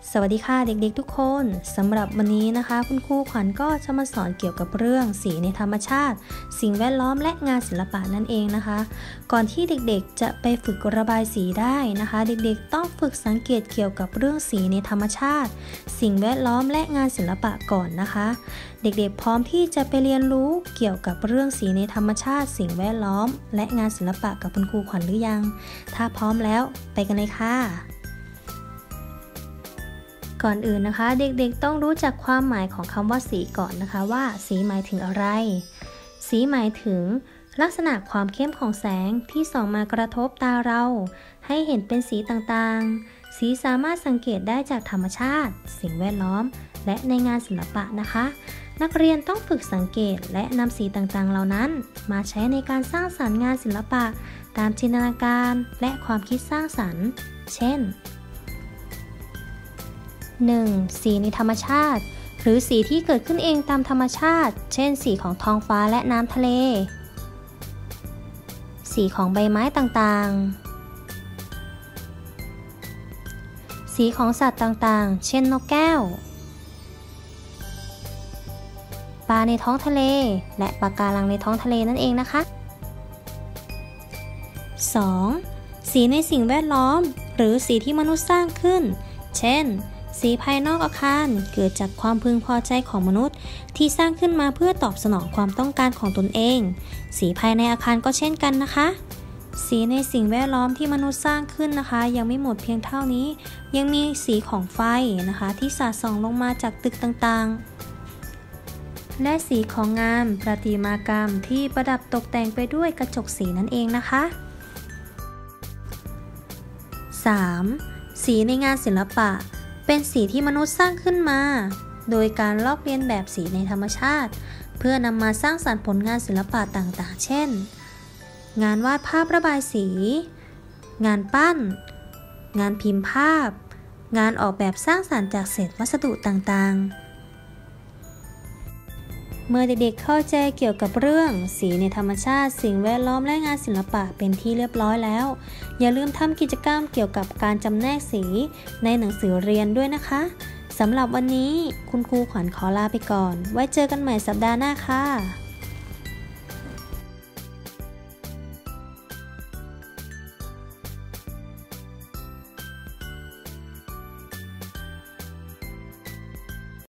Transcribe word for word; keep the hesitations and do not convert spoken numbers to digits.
สวัสดีค่ะเด็กๆทุกคนสำหรับวันนี้นะคะคุณครูขวัญก็จะมาสอนเกี่ยวกับเรื่องสีในธรรมชาติสิ่งแวดล้อมและงานศิลปะนั่นเองนะคะก่อนที่เด็กๆจะไปฝึกระบายสีได้นะคะเด็กๆต้องฝึกสังเกตเกี่ยวกับเรื่องสีในธรรมชาติสิ่งแวดล้อมและงานศิลปะก่อนนะคะเด็กๆพร้อมที่จะไปเรียนรู้เกี่ยวกับเรื่องสีในธรรมชาติสิ่งแวดล้อมและงานศิลปะกับคุณครูขวัญหรือยังถ้าพร้อมแล้วไปกันเลยค่ะก่อนอื่นนะคะเด็กๆต้องรู้จักความหมายของคำว่าสีก่อนนะคะว่าสีหมายถึงอะไรสีหมายถึงลักษณะความเข้มของแสงที่ส่องมากระทบตาเราให้เห็นเป็นสีต่างๆสีสามารถสังเกตได้จากธรรมชาติสิ่งแวดล้อมและในงานศิลปะนะคะนักเรียนต้องฝึกสังเกตและนำสีต่างๆเหล่านั้นมาใช้ในการสร้างสรรค์งานศิลปะตามจินตนาการและความคิดสร้างสรรค์เช่นหนึ่ง สีในธรรมชาติหรือสีที่เกิดขึ้นเองตามธรรมชาติเช่นสีของท้องฟ้าและน้ำทะเลสีของใบไม้ต่างๆสีของสัตว์ต่างๆเช่นนกแก้วปลาในท้องทะเลและปะการังในท้องทะเลนั่นเองนะคะ สอง สีในสิ่งแวดล้อมหรือสีที่มนุษย์สร้างขึ้นเช่นสีภายนอกอาคารเกิดจากความพึงพอใจของมนุษย์ที่สร้างขึ้นมาเพื่อตอบสนองความต้องการของตนเองสีภายในอาคารก็เช่นกันนะคะสีในสิ่งแวดล้อมที่มนุษย์สร้างขึ้นนะคะยังไม่หมดเพียงเท่านี้ยังมีสีของไฟนะคะที่สาดส่องลงมาจากตึกต่างๆและสีของงานประติมากรรมที่ประดับตกแต่งไปด้วยกระจกสีนั่นเองนะคะ สาม สีในงานศิลปะเป็นสีที่มนุษย์สร้างขึ้นมาโดยการลอกเลียนแบบสีในธรรมชาติเพื่อนำมาสร้างสรรค์ผลงานศิลปะต่างๆเช่นงานวาดภาพระบายสีงานปั้นงานพิมพ์ภาพงานออกแบบสร้างสรรค์จากเศษวัสดุต่างๆเมื่อเด็กๆเข้าใจเกี่ยวกับเรื่องสีในธรรมชาติสิ่งแวดล้อมและงานศิลปะเป็นที่เรียบร้อยแล้วอย่าลืมทำกิจกรรมเกี่ยวกับการจำแนกสีในหนังสือเรียนด้วยนะคะสำหรับวันนี้คุณครูขวัญขอลาไปก่อนไว้เจอกันใหม่สัปดาห์หน้าค่ะ